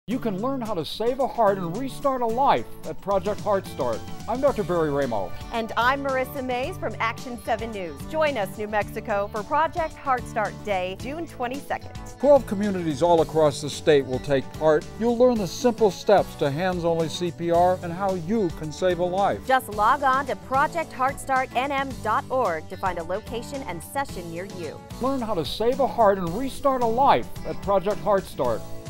You can learn how to save a heart and restart a life at Project Heart Start. I'm Dr. Barry Ramo. And I'm Marissa Mays from Action 7 News. Join us, New Mexico, for Project Heart Start Day, June 22nd. 12 communities all across the state will take part. You'll learn the simple steps to hands-only CPR and how you can save a life. Just log on to projectheartstartnm.org to find a location and session near you. Learn how to save a heart and restart a life at Project Heart Start.